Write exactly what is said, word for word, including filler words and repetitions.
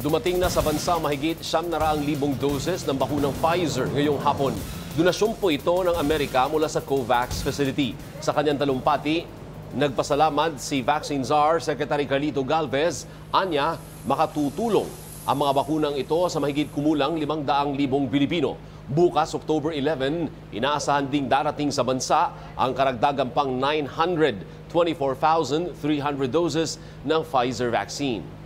Dumating na sa bansa mahigit siyam na raang libong doses ng bakunang Pfizer ngayong hapon. Donasyon po ito ng Amerika mula sa COVAX facility. Sa kanyang talumpati, nagpasalamat si Vaccine Czar Secretary Carlito Galvez. Anya, makatutulong ang mga bakunang ito sa mahigit kumulang limang daang libong Pilipino. Bukas, October eleven, inaasahan ding darating sa bansa ang karagdagang pang nine hundred twenty-four thousand three hundred doses ng Pfizer vaccine.